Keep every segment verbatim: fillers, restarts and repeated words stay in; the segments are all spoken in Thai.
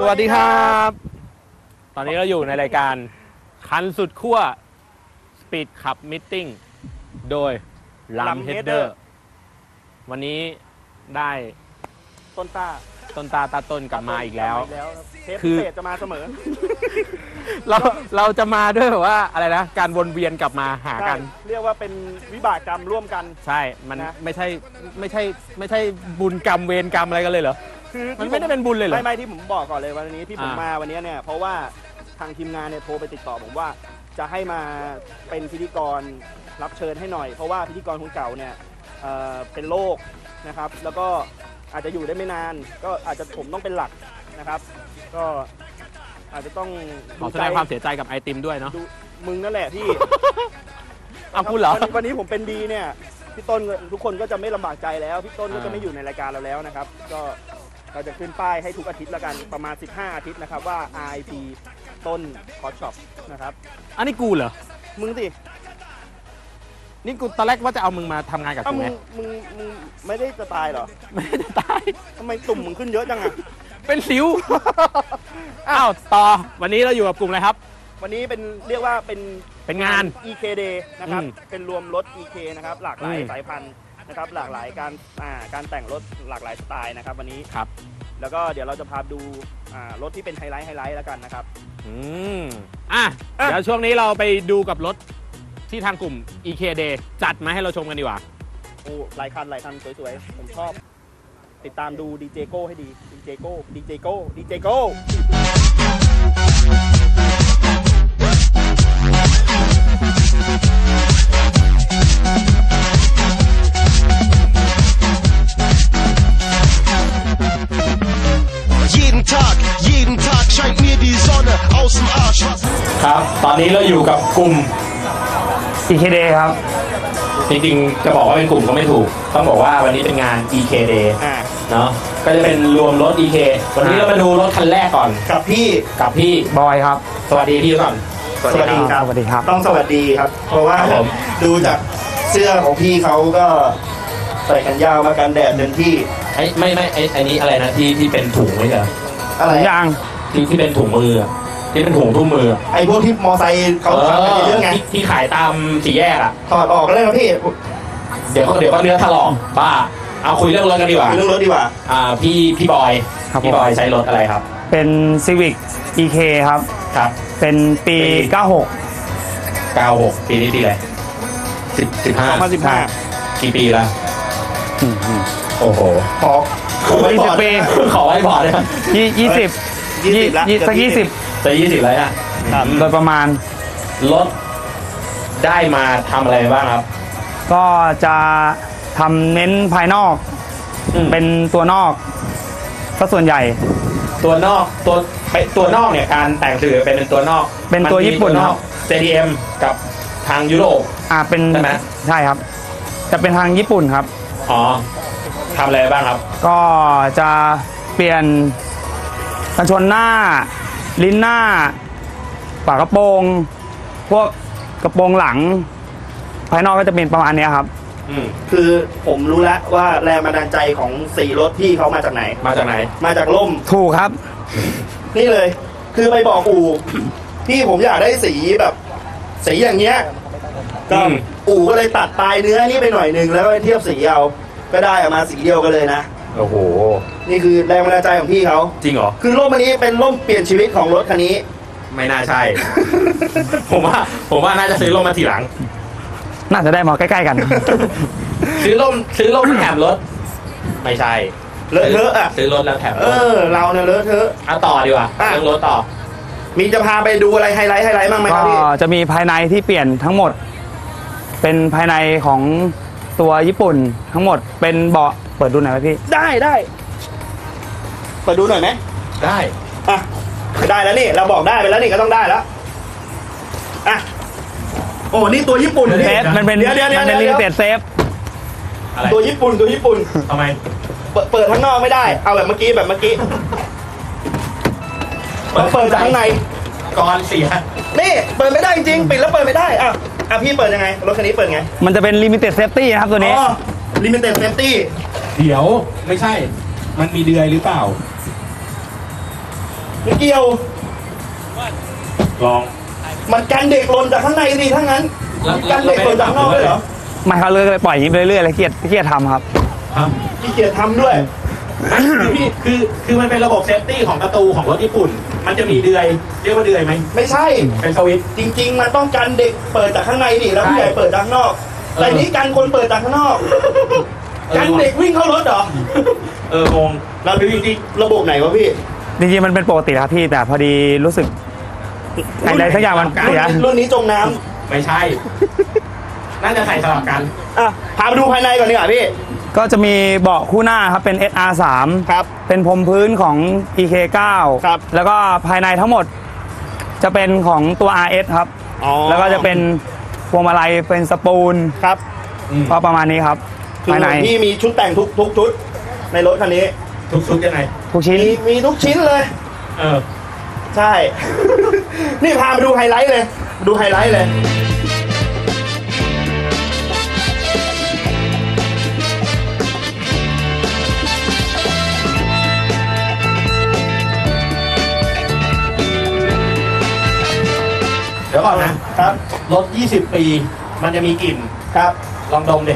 วัสดีครับตอนนี้เราอยู่ในรายการคันสุดขั้วสปีดขับมิทติ้งโดยลัมเฮดเดอร์วันนี้ได้ต้นตาต้นตาตาต้นกลับมาอีกแล้วคือเศษจะมาเสมอเราเราจะมาด้วยแบบว่าอะไรนะการวนเวียนกลับมาหากันเรียกว่าเป็นวิบากกรรมร่วมกันใช่มันไม่ใช่ไม่ใช่ไม่ใช่บุญกรรมเวรกรรมอะไรกันเลยเหรอคือมันไม่ได้เป็นบุญเลยเหรอไม่ไม่ที่ผมบอกก่อนเลยวันนี้ที่ผมมาวันนี้เนี่ยเพราะว่าทางทีมงานเนี่ยโทรไปติดต่อผมว่าจะให้มาเป็นพิธีกรรับเชิญให้หน่อยเพราะว่าพิธีกรคนเก่าเนี่ยเป็นโรคนะครับแล้วก็อาจจะอยู่ได้ไม่นานก็อาจจะผมต้องเป็นหลักนะครับก็อาจจะต้องขอแสดงความเสียใจกับไอติมด้วยเนาะมึงนั่นแหละที่เอาพูดเหรอวันนี้ผมเป็นดีเนี่ยพี่ต้นทุกคนก็จะไม่ลำบากใจแล้วพี่ต้นก็จะไม่อยู่ในรายการเราแล้วนะครับก็เราจะขึ้นป้ายให้ทุกอาทิตย์แล้วกันประมาณสิบห้าอาทิตย์นะครับว่า อาร์ ไอ พี ต้นคอร์สช็อปนะครับอันนี้กูเหรอมึงสินี่กูตอนแรกว่าจะเอามึงมาทำงานกับกูไหมมึงมึงไม่ได้จะตายเหรอไม่ได้จะตายทำไมตุ่มมึงขึ้นเยอะจังอะเป็นสิวอ้าวต่อวันนี้เราอยู่กับกลุ่มอะไรครับวันนี้เป็นเรียกว่าเป็นเป็นงานอี เค Day นะครับเป็นรวมรถ อี เค นะครับหลากหลายสายพันธุ์นะครับหลากหลายการอ่าการแต่งรถหลากหลายสไตล์นะครับวันนี้ครับแล้วก็เดี๋ยวเราจะพาดูอ่ารถที่เป็นไฮไลท์ไฮไลท์แล้วกันนะครับอืมอ่ะเดี๋ยวช่วงนี้เราไปดูกับรถที่ทางกลุ่ม อี เค Day จัดมาให้เราชมกันดีกว่าโอ้หลายคันหลายคันสวยๆผมชอบติดตามดูดีเจโก้ให้ดีดีเจโก้ดีเจโก้ดีเจโก้ครับตอนนี้เราอยู่กับกลุ่มอี เค Day ครับจริงๆจะบอกว่าเป็นกลุ่มก็ไม่ถูกต้องบอกว่าวันนี้เป็นงาน อี เค Day เนาะก็จะเป็นรวมรถ อี เค วันนี้เรามาดูรถคันแรกก่อนกับพี่กับพี่บอยครับสวัสดีพี่ก่อนสวัสดีครับสวัสดีครับต้องสวัสดีครับเพราะว่าผมดูจากเสื้อของพี่เขาก็ใส่กันยาวมากันแดดเต็มที่ไอ้ไม่ไม่ไอ้ไอ้นี้อะไรนะที่ที่เป็นถุงไม่ใช่อะไรยางที่ที่เป็นถุงมือที่เป็นถุงทุ่มมือไอ้พวกที่มอไซค์เขาทำกันเยอะไงที่ขายตามสี่แยกอ่ะถอดออกก็ได้ครับพี่เดี๋ยวเดี๋ยวก็เนื้อถลอกบ้าเอาคุยเรื่องรถกันดีกว่าเรื่องรถดีกว่าอ่าพี่พี่บอยพี่บอยใช้รถอะไรครับเป็น Civic อี เค ครับครับเป็นปีเก้าหกเก้าหกปีนี้ปีอะไรสิบ สิบห้าสองพันสิบห้ากี่ปีแล้วโอ้โหขอขอยี่สิบปีขอไว้พอเลยยี่ยี่สิบยี่สิบละสักยี่สิบจะยี่สิบแล้วอ่ะโดยประมาณรถได้มาทำอะไรบ้างครับก็จะทำเน้นภายนอกเป็นตัวนอกก็ส่วนใหญ่ตัวนอกตัวตัวนอกเนี่ยการแต่งสื่อเป็นตัวนอกเป็นตัวญี่ปุ่นครับซี ดี เอ็ม กับทางยุโรปอ่าเป็นใช่ไหมใช่ครับจะเป็นทางญี่ปุ่นครับอ๋อทำอะไรบ้างครับก็จะเปลี่ยนกันชนหน้าลิ้นหน้าฝากระโปรงพวกกระโปรงหลังภายนอกก็จะเป็นประมาณนี้ครับคือผมรู้แล้วว่าแรงบันดาลใจของสีรถพี่เขามาจากไหนมาจากไหนมาจากล่มถูกครับนี่เลยคือไปบอกอู่พี่ผมอยากได้สีแบบสีอย่างเงี้ยก็อู่ก็เลยตัดปลายเนื้อนี่ไปหน่อยนึงแล้วก็เทียบสีเอาก็ได้ออกมาสีเดียวกันเลยนะโอ้โหนี่คือแรงบันดาลใจของพี่เขาจริงเหรอคือร่มอันนี้เป็นร่มเปลี่ยนชีวิตของรถคันนี้ไม่น่าใช่ ผมว่าผมว่าน่าจะซื้อร่มมาทีหลังน่าจะได้มาใกล้ๆกันซื้อร่มซื้อร่มแถมรถไม่ใช่เลอะเทอะอ่ะซื้อรถแล้วแถมเออเราเนี่ยเลอะเทอะเอาต่อดีกว่าเรื่องรถต่อมีจะพาไปดูอะไรไฮไลท์ไฮไลท์บ้างไหมครับพี่ก็จะมีภายในที่เปลี่ยนทั้งหมดเป็นภายในของตัวญี่ปุ่นทั้งหมดเป็นเบาะเปิดดูหน่อยไหมพี่ได้ได้เปิดดูหน่อยไหมได้อ่ะได้แล้วนี่เราบอกได้ไปแล้วนี่ก็ต้องได้แล้วอ่ะโอ้นี่ตัวญี่ปุ่นเซฟมันเป็นเดี๋ยวเดี๋ยวเดี๋ยวมันเป็นลิมิเต็ดเซฟตัวญี่ปุ่นตัวญี่ปุ่นทำไมเปิดข้างนอกไม่ได้เอาแบบเมื่อกี้แบบเมื่อกี้เปิดจากข้างในก่อนเสียนี่เปิดไม่ได้จริงปิดแล้วเปิดไม่ได้อ่ะอ่ะพี่เปิดยังไงรถคันนี้เปิดไงมันจะเป็นลิมิเต็ดเซฟตี้นะครับตัวนี้อ๋อลิมิเต็ดเซฟตี้เดี๋ยวไม่ใช่มันมีเดือยหรือเปล่าไม่เกี่ยวลองมันกันเด็กหล่นจากข้างในสิถ้างั้นกันเด็กหล่นจากข้างนอกเลยเหรอไม่ครับเลยเลยปล่อยอย่างนี้ไปเรื่อยๆเลยเครียดเครียดทำครับพี่เกียรติทำด้วยพี่คือคือมันเป็นระบบเซฟตี้ของประตูของรถญี่ปุ่น มันจะมีเดือยเรียกว่าเดือยไหมไม่ใช่เป็นสวิตช์จริง ๆ มันต้องกันเด็กเปิดจากข้างในดิแล้วผู้ใหญ่เปิดจากข้างนอก แต่นี้กันคนเปิดจากข้างนอก กันเด็กวิ่งเข้ารถเหรอเอองงเราดูจริงๆระบบไหนวะพี่จริงๆมันเป็นปกติครับพี่แต่พอดีรู้สึกอะไรสักอย่างมันเสียรุ่นนี้จมน้ไม่ใช่ น่าจะใส่สลับกันำอ่ะพาไปดูภายในก่อนดีกว่าพี่ก็จะมีเบาะคู่หน้าครับเป็น เอส อาร์ สามครับเป็นพรมพื้นของ อี เค เก้าครับแล้วก็ภายในทั้งหมดจะเป็นของตัว อาร์ เอส ครับอ๋อแล้วก็จะเป็นพวงมาลัยเป็นสปูลครับก็ประมาณนี้ครับคือภายในพี่มีชุดแต่งทุกทุกชุดในรถคันนี้ทุกชุดยังไงทุกชิ้นมีมีทุกชิ้นเลยเออใช่ นี่พาไปดูไฮไลท์เลยดูไฮไลท์เลยเดี๋ยวก่อนนะครับ รถ ยี่สิบ ปี มันจะมีกลิ่นครับลองดมดิ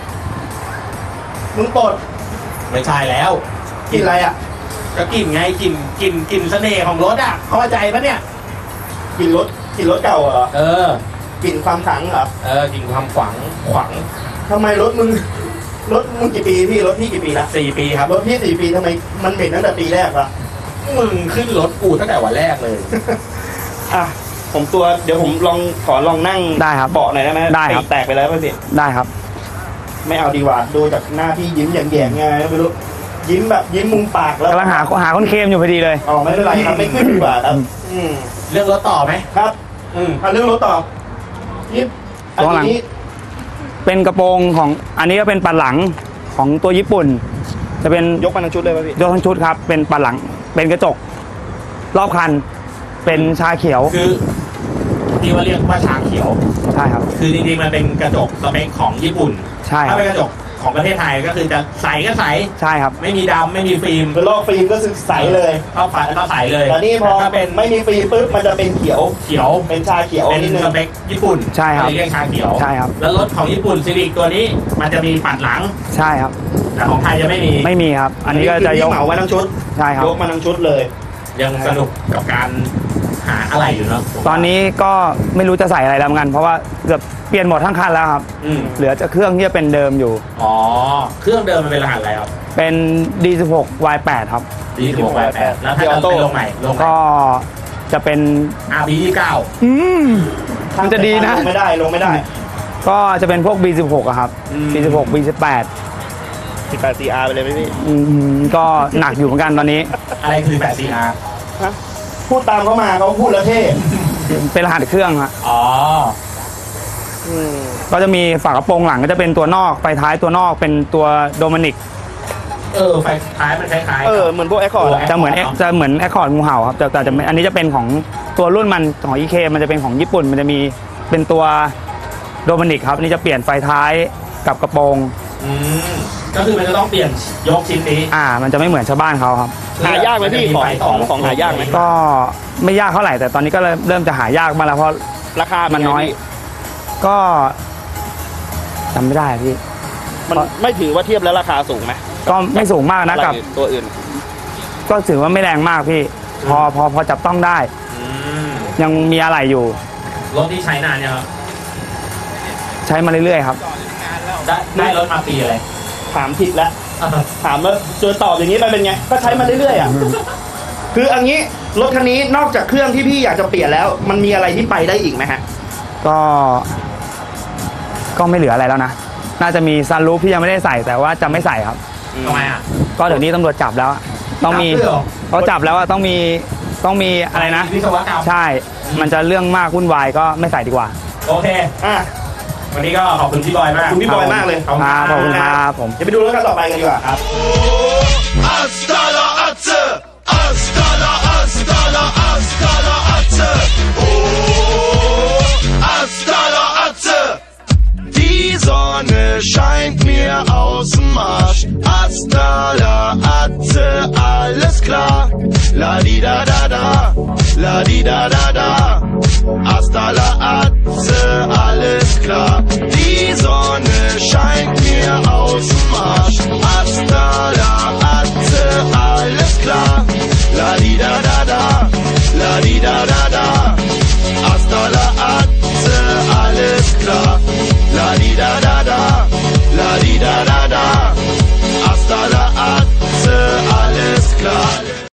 มึงปลดไม่ใช่แล้วกินอะไรอ่ะก็กลิ่นไงกลิ่นกลิ่นกลิ่นเสน่ห์ของรถอ่ะเข้าใจปะเนี่ยกินรถกินรถเก่าเหรอเออกินความขังเหรอเออกลิ่นความขวังขวังทำไมรถมึงรถมึงกี่ปีพี่รถพี่กี่ปีละสี่ปีครับรถพี่สี่ปีทำไมมันเหม็นตั้งแต่ปีแรกวะมึงขึ้นรถกูตั้งแต่วันแรกเลยอ่ะผมตัวเดี๋ยวผมลองขอลองนั่งได้ครับเบาะหน่อยได้ไหมได้ครับปีกแตกไปแล้วป่ะพี่ได้ครับไม่เอาดีกว่าดูจากหน้าพี่ยิ้มแย่ๆไงไม่รู้ยิ้มแบบยิ้มมุมปากแล้วกำลังหาหาคนเคมอยู่พอดีเลยอ๋อไม่เป็นไรครับไม่ขึ้นดีกว่าครับอืมเรื่องรถต่อไหมครับอืมเอาเรื่องรถต่อยิบอันข้างหลังนี้เป็นกระโปรงของอันนี้ก็เป็นปัดหลังของตัวญี่ปุ่น จะเป็นยกมาทั้งชุดเลยป่ะพี่ยกทั้งชุดครับ เป็นปัดหลังเป็นกระจก รอบคัน เป็นชาเขียวคือที่ว่าเรียกว่าชาเขียวใช่ครับคือจริงๆมันเป็นกระจกสเปคของญี่ปุ่นใช่คถ้ารับเป็นกระจกของประเทศไทยก็คือจะใสก็ใสใช่ครับไม่มีดำไม่มีฟิล์มคือลอกฟิล์มก็คือใสเลยเข้าฝาแล้วก็ใสเลยแต่นี่พอถ้าเป็นไม่มีฟิล์มปุ๊บมันจะเป็นเขียวเขียวเป็นชาเขียวเป็นนิดนึงสเปคญี่ปุ่นใช่ครับเรียกชาเขียวใช่ครับแล้วรถของญี่ปุ่นซีวิกตัวนี้มันจะมีปัดหลังใช่ครับแต่ของไทยจะไม่มีไม่มีครับ อันนี้ก็จะยกเหมามาทั้งชุดใช่ครับยกมาทั้งชุดเลยยังสนุกกับการหาอะไรอยู่เนาะตอนนี้ก็ไม่รู้จะใส่อะไรแล้วเหมือนกัน เพราะว่าเกือบเปลี่ยนหมดทั้งคันแล้วครับอืมเหลือจะเครื่องที่จะเป็นเดิมอยู่อ๋อเครื่องเดิมมันเป็นรหัสอะไรครับเป็น ดี สิบหก วาย แปด ครับดีสิบหกแปดแล้วถ้าเราเป็นลงไหนลงไหนก็จะเป็นอาร์บียี่เก้าอืมมันจะดีนะลงไม่ได้ลงไม่ได้ก็จะเป็นพวก บี สิบหก อะครับ บี สิบหก บี สิบแปดสิบแปด ซี อาร์ ไปเลยไหมพี่อืมก็หนักอยู่เหมือนกันตอนนี้อะไรคือแปดซีอาร์ฮะพูดตามเขามาเขาพูดแล้วเท่เป็นรหัสเครื่องฮะอ๋ออืมก็จะมีฝากระโปรงหลังก็จะเป็นตัวนอกไฟท้ายตัวนอกเป็นตัวโดมินิกเออไฟท้ายมันคล้ายๆเออเหมือนพวกแอคคอร์ดจะเหมือนจะเหมือนแอคคอร์ดงูเห่าครับแต่แต่จะไม่อันนี้จะเป็นของตัวรุ่นมันของ อี เค มันจะเป็นของญี่ปุ่น มันจะมีเป็นตัวโดมินิกครับอันนี่จะเปลี่ยนไฟท้ายกับกระโปรงอืมก็คือมันจะต้องเปลี่ยนยกชิ้นนี้อ่า มันจะไม่เหมือนชาวบ้านเขาครับหายากไหมพี่ของของของหายากไหมก็ไม่ยากเท่าไหร่แต่ตอนนี้ก็เริ่มเริ่มจะหายากมาแล้วเพราะราคามันน้อย ก็จำไม่ได้พี่มันไม่ถือว่าเทียบแล้วราคาสูงไหมก็ไม่สูงมากนะกับตัวอื่นก็ถือว่าไม่แรงมากพี่ พอพอพอจับต้องได้อืมยังมีอะไรอยู่รถที่ใช้นานเนี่ยงครับใช้มาเรื่อยๆครับได้ได้รถมาปีอะไรถามผิดแล้ว ถามว่าเจอตอบอย่างนี้ไปเป็นไง ก็ใช้มาเรื่อยๆอ่ะ คืออันนี้รถคันนี้นอกจากเครื่องที่พี่อยากจะเปลี่ยนแล้ว มันมีอะไรที่ไปได้อีกไหมฮะก็ ก็ไม่เหลืออะไรแล้วนะ น่าจะมีซันรูฟที่ยังไม่ได้ใส่แต่ว่าจะไม่ใส่ครับทำไมอ่ะก็เดี๋ยวนี้ตำรวจจับแล้วอะต้องมีจับด้วยเหรอเขาจับแล้วว่าต้องมีต้องมีอะไรนะวิศวกรรมใช่ มันจะเรื่องมากวุ่นวายก็ไม่ใส่ดีกว่าโอเคอ่ะวันนี้ก็ขอบคุณพี่บอยมากขอบคุณพี่บอยมากเลยขอบคุณครับขอบคุณครับผมเดี๋ยวไปดูรถคันต่อไปกันดีกว่าครับ Hasta la Atze, hasta la, hasta la, hasta la Atze. Oh, hasta la Atze. Die Sonne scheint mir aus dem Arsch. Hasta la Atze, alles klar. La di da da da. la di da da da. Hasta la Atze, alles klar. Die Sonne scheint mir aus dem Arsch. Hasta la Atze, alles klar. La di da da da, la di da da